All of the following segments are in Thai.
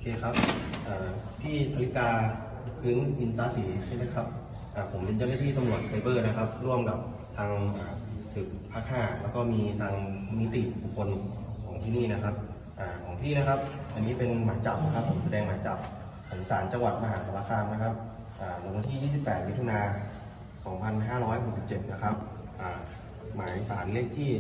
ครับพี่ธริกาพื้นอินตาศรีใช่ไหมครับผมเป็นเจ้าหน้าที่ตำรวจไซเบอร์นะครับร่วมกับทางสืบภาค 5แล้วก็มีทางนิติบุคคลของที่นี่นะครับของพี่นะครับอันนี้เป็นหมายจับนะครับผมแสดงหมายจับของศาลจังหวัดมหาสารคามนะครับลงวันที่ 28 มิถุนายน 2567 นะครับหมายสารเลขที่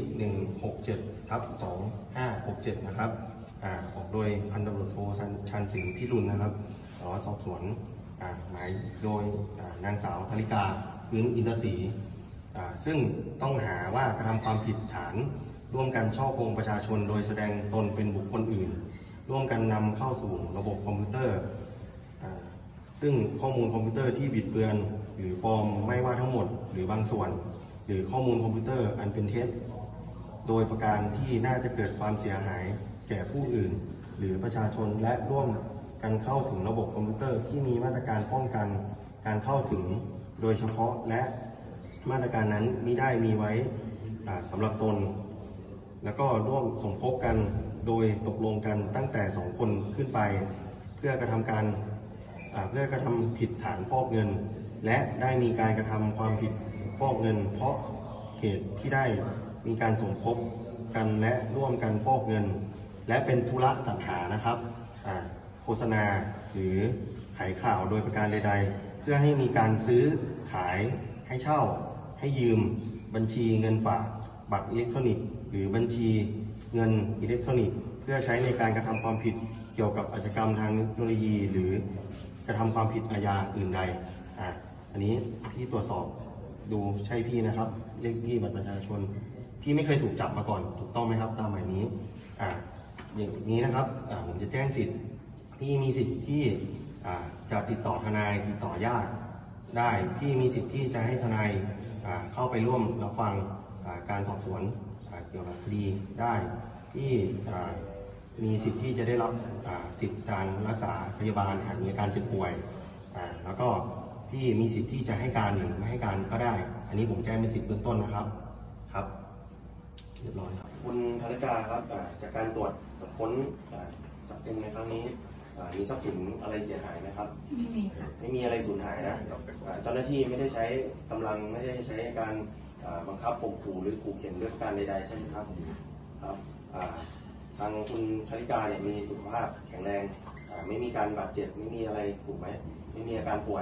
167/2567 นะครับออกโดยพันตำรวจโทชันสิงห์พิรุณนะครับสอบสวนหมายโดยนางสาวธริกาพื้นอินทศรีซึ่งต้องหาว่ากระทำความผิดฐานร่วมกันฉ้อโกงประชาชนโดยแสดงตนเป็นบุคคลอื่นร่วมกันนำเข้าสู่ระบบคอมพิวเตอร์ซึ่งข้อมูลคอมพิวเตอร์ที่บิดเบือนหรือปลอมไม่ว่าทั้งหมดหรือบางส่วนหรือข้อมูลคอมพิวเตอร์อันเป็นเท็จโดยประการที่น่าจะเกิดความเสียหายแก่ผู้อื่นหรือประชาชนและร่วมกันเข้าถึงระบบคอมพิวเตอร์ที่มีมาตรการป้องกันการเข้าถึงโดยเฉพาะและมาตรการนั้นมิได้มีไว้สำหรับตนแล้วก็ร่วมสมคบกันโดยตกลงกันตั้งแต่2 คนขึ้นไปเพื่อกระทำผิดฐานฟอกเงินและได้มีการกระทำความผิดฟอกเงินเพราะเหตุที่ได้มีการสมคบกันและร่วมกันฟอกเงินและเป็นธุระจัดหานะครับโฆษณาหรือขายข่าวโดยประการใดๆเพื่อให้มีการซื้อขายให้เช่าให้ยืมบัญชีเงินฝากบัตรอิเล็กทรอนิกส์หรือบัญชีเงินอิเล็กทรอนิกส์เพื่อใช้ในการกระทำความผิดเกี่ยวกับอาชญากรรมทางเทคโนโลยีหรือกระทำความผิดอาญาอื่นใดอันนี้พี่ตรวจสอบดูใช่พี่นะครับเลขที่บัตรประชาชนพี่ไม่เคยถูกจับมาก่อนถูกต้องไหมครับตามหมายนี้อย่างนี้นะครับผมจะแจ้งสิทธิ์พี่มีสิทธิ์ที่จะติดต่อทนายติดต่อญาติได้พี่มีสิทธิ์ที่จะให้ทนายเข้าไปร่วมรับฟังการสอบสวนเกี่ยวกับคดีได้พี่มีสิทธิ์ที่จะได้รับสิทธิการรักษาพยาบาลหากมีอาการเจ็บป่วยแล้วก็พี่มีสิทธิ์ที่จะให้การหรือไม่ให้การก็ได้อันนี้ผมแจ้งเป็นสิทธิ์เบื้องต้นนะครับเรียบร้อยครับคุณธริกาครับจากการตรวจค้นจับกุมในครั้งนี้มีทรัพย์สินอะไรเสียหายไหมครับไม่มีค่ะไม่มีอะไรสูญหายนะเจ้าหน้าที่ไม่ได้ใช้กำลังไม่ได้ใช้การบังคับข่มขู่หรือขู่เข็นเรื่องการใดๆใช่ไหมครับทางคุณธริกาเนี่ยมีสุขภาพแข็งแรงไม่มีการบาดเจ็บไม่มีอะไรถูกไหมไม่มีอาการป่วย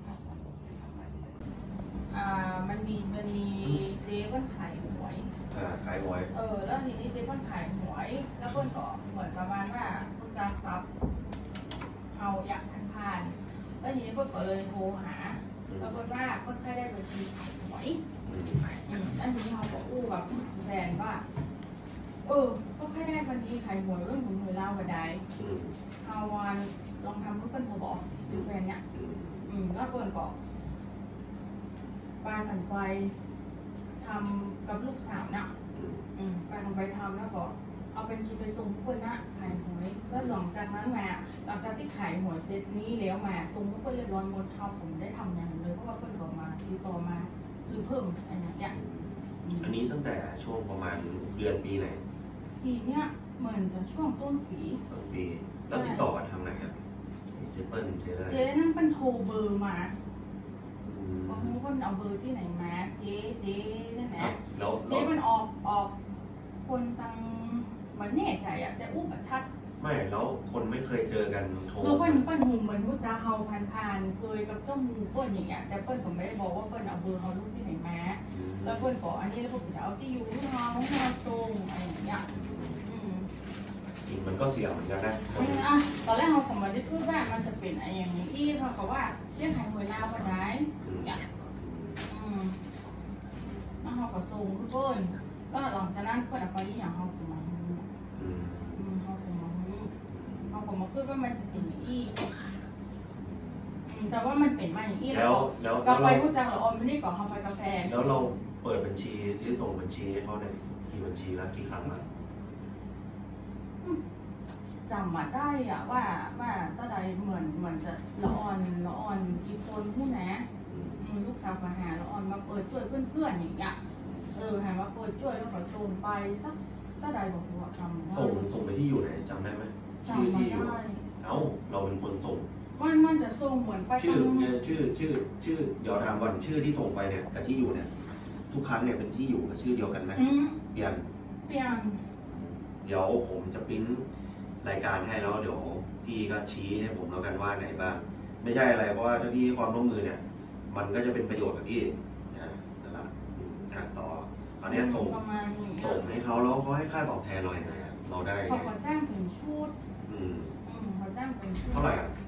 มันมีเจ๊เพิ่นขายหวยขายหวยแล้วทีนี้เจ๊เพิ่นขายหวยแล้วเพิ่นก็เหมือนประมาณว่าคุณจ้าครับเอาอยากผ่านแล้วทีนี้เพิ่นก็เลยโทรหาแล้วเพิ่นว่าเพิ่นแค่ได้บัญชีขายหวยแล้วทีนี้เขาก็อู้กับแฟนว่าก็แค่ได้บัญชีขายหวยเรื่องหวยเล่าก็ได้เอาวันลองทำเพื่อนโทรบอกหรือแฟนเนี่ยแล้วเพิ่นก็ปากันไปทำกับลูกสาวเนี่ยปากันไปทำแล้วก็เอาเป็นชีไปส่งเพื่อนนะขายหวยแล้วหลังจากนั้นมาหลังจากที่ขายหวยเซตนี้แล้วมาส่งเพื่อนเรียบร้อยหมดเท่าผมได้ทำอย่างเลยเพราะว่าเพื่อนต่อมาทีต่อมาซื้อเพิ่มอะไรอย่างเงี้ยอันนี้ตั้งแต่ช่วงประมาณเดือนปีไหนปีเนี้ยเหมือนจะช่วงต้นปีแล้วติดต่อกันทางไหนครับเจ๊เปิ้ลเจ๊นั่นเป็นโทรเบอร์มาบางคนเอาเบอร์ที่ไหนมาเจ๊นั่นแหละเจ๊มันออกคนตังมันแน่ใจอะแต่อู้แบบชัดไม่แล้วคนไม่เคยเจอกันโทรคือเปิ้ลหูเหมือนรู้จักเฮาผ่านเคยกับเจ้ามูเปิ้ลอย่างเงี้ยแต่เปิ้ลผมไม่ได้บอกว่าเปิ้ลเอาเบอร์เขาลูกที่ไหนมาแล้วเปิ้ลบอกอันนี้แล้วผมจะเอาที่อยู่ที่เราตรงอะไรอย่างเงี้ยมันก็เสียเหมือนกันนะตอนแรกเราผมมาได้พูดว่ามันจะเป็นอะไรอย่างนี้ที่เขาบอกว่าเจ๊ขายหวยลาวก็ได้เนี่ยแล้วเขาก็ส่งทุกคนแล้วหลังจากนั้นเพื่อนเอาไปที่อย่างเขาผมมาเขาผมมาพูดว่ามันจะเป็นอย่างนี้แต่ว่ามันเป็นมาอย่างนี้แล้วเราไปรู้จักเราออมไม่ได้ก่อนเขาไปกาแฟแล้วเราเปิดบัญชีหรือส่งบัญชีให้เขาเนี่ยกี่บัญชีแล้วกี่ครั้งแล้วจำมาได้อะว่าตั้งใดเหมือนจะละอ่อนกี่คนผู้นะลูกสาวมาหาละอ่อนมาเปิดช่วยเพื่อนอย่างเงี้ยหามาเปิดช่วยแล้วก็ส่งไปสักตั้งใดบอกว่าทำส่งไปที่อยู่ไหนจำได้ไหมชื่อที่อยู่คนส่งมันจะส่งเหมือนไปชื่อเดี๋ยวถามก่อนชื่อที่ส่งไปเนี่ยกับที่อยู่เนี่ยทุกครั้งเนี่ยเป็นที่อยู่กับชื่อเดียวกันไหมเปลี่ยนเปลี่ยนเดี๋ยวผมจะปริ้นรายการให้แล้วเดี๋ยวพี่ก็ชี้ให้ผมแล้วกันว่าไหนบ้างไม่ใช่อะไรเพราะว่าถ้าพี่ให้ความร่วมมือเนี่ยมันก็จะเป็นประโยชน์กับพี่นั่นแหละต่อตอนนี้ส่งให้เขาแล้วเขาให้ค่าตอบแทนเราอย่างไรเราได้ขอจ้างเป็นชุดขอจ้างเป็นชุดเท่าไหร่อ่ะ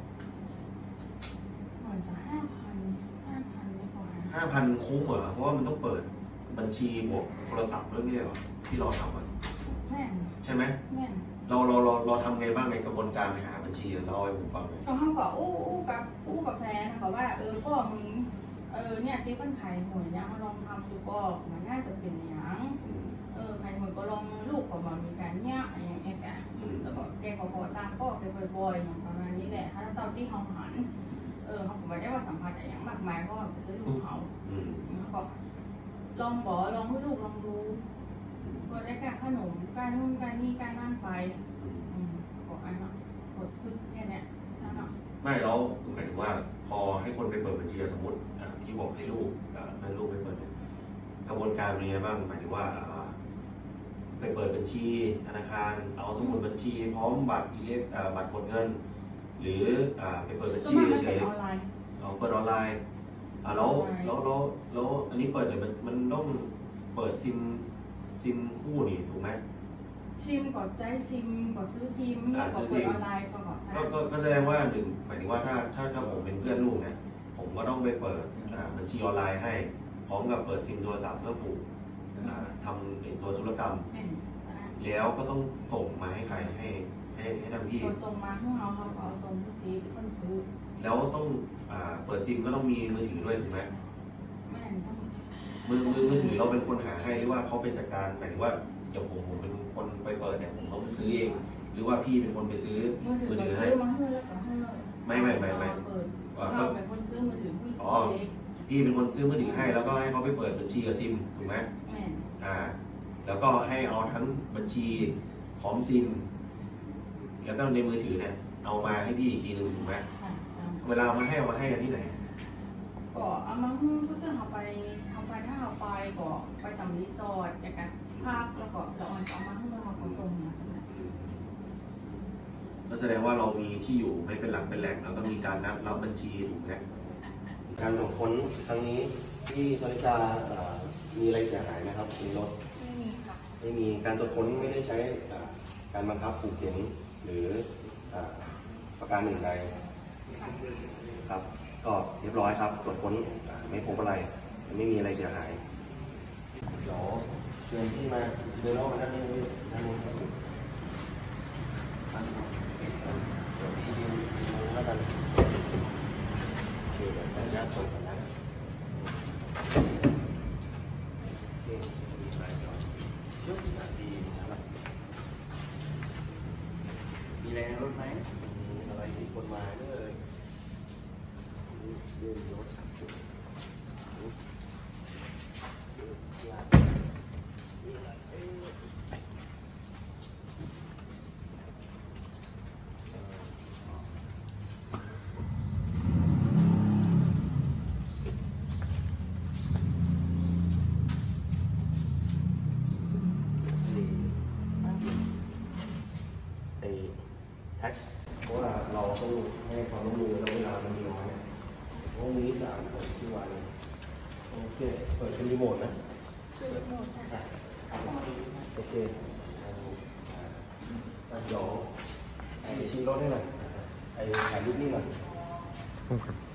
เหมือนจะ5,000ดีกว่า 5,000คุ้มเหรอเพราะว่ามันต้องเปิดบัญชีบวกโทรศัพท์ด้วยไม่ใช่เหรอที่เราทำอ่ะแม่นใช่ไหมแม่นเราทำไงบ้างในกระบวนการหาบัญชีเราให้ผมฟังหน่อยก็เขาก็กับแฟนเขาว่าพ่อมึงเนี่ยที่เพิ่นขายหวยเนี่ยมาลองทำดูก็มันน่าจะเป็นอย่างใครเหมือนก็ลองลูกก็มามีการเนี่ยอย่างเงี้ยกันแล้วก็แกก็ขอตามพ่อไปบ่อยๆอย่างประมาณนี้แหละถ้าตอนที่เขาหันเขาก็ไม่ได้ว่าสัมผัสอะไรอย่างมากมายเพราะว่าจะลูกเขาก็ลองบอกลองให้ลูกลองดูเปิดได้การขนมการนู่นการนี่การนั่นไปก็อันนั้นกดขึ้นแค่เนี้ยนั่นเนาะไม่แล้วหมายถึงว่าพอให้คนไปเปิดบัญชีสมมติที่บอกให้ลูกนั่นลูกไปเปิดเนี่ยกระบวนการเป็นยังไงบ้างหมายถึงว่าไปเปิดบัญชีธนาคารเอาสมุดบัญชีพร้อมบัตรบัตรกดเงิน หรือไปเปิดบัญชีเฉยๆเอาเปิดออนไลน์แล้วอันนี้เปิดเนี่ยมันต้องเปิดซิมคู่นี่ถูกไหมซิมกดใจซิมกดซื้อซิมแล้วก็เปิดออนไลน์ก็แสดงว่าหนึ่งหมายถึงว่าถ้าผมเป็นเพื่อนลูกเนี่ยผมก็ต้องไปเปิดบัญชีออนไลน์ให้พร้อมกับเปิดซิมโทรศัพท์เพื่อผูกทำตัวธุรกรรมแล้วก็ต้องส่งมาให้ใครให้ทำที่ส่งมาให้เขาก็ส่งที่จีที่คนซื้อแล้วต้องเปิดซิมก็ต้องมีมือถือด้วยถูกไหมไม่ต้องมือถือเราเป็นคนหาให้หรือว่าเขาเป็นจัดการหมายถึงว่าอย่างผมเป็นคนไปเปิดเนี่ยผมต้องไปซื้อเองหรือว่าพี่เป็นคนไปซื้อมือถือให้ไม่เราเป็นคนซื้อมือถือพี่เป็นคนซื้อมือถือให้แล้วก็ให้เขาไปเปิดบัญชีกับซิมถูกไหมแล้วก็ให้เอาทั้งบัญชีพร้อมซิมแล้วก็ในมือถือเนี่ยเอามาให้พี่อีกทีนึงถูกไหมเวลาเอามาให้กันที่ไหนก็เอามาฮื้อก็ต้องเอาไปถ้าเอาไปก็ไปทำรีสอร์ทอย่างกันพักแล้วก็เราเอามาฮื้อเขาก็ส่งมาก็แสดงว่าเรามีที่อยู่ไม่เป็นหลักเป็นแหล่งแล้วก็มีการนับรับบัญชีถูกไหมการตรวจค้นครั้งนี้ที่ธนิกามีอะไรเสียหายไหมครับในรถไม่มีค่ะไม่มีการตรวจค้นไม่ได้ใช้การบังคับขู่เข็นหรือประการอื่นใดครับก็เรียบร้อยครับตรวจค้นไม่พบอะไรไม่มีอะไรเสียหายเดี๋ยวเชิญที่มาเชิญน้องมาด้านนี้ด้านนู้นครับเดี๋ยวพี่ยืนแล้วกันโอเคเดี๋ยวขออนุญาตส่งกันนะมีอะไรในรถไหมมีอะไรที่กฎหมายด้วยเรื่องรถขับขี่แท็กเพราะว่าเราต้องให้ความร่วมมือแล้วเวลามันมีน้อยเพราะมี3 คนที่วันโอเคเปิดเป็นรีโมทนะโอเคเดี๋ยวชี้รถให้หน่อยถ่ายรูปนี่หน่อย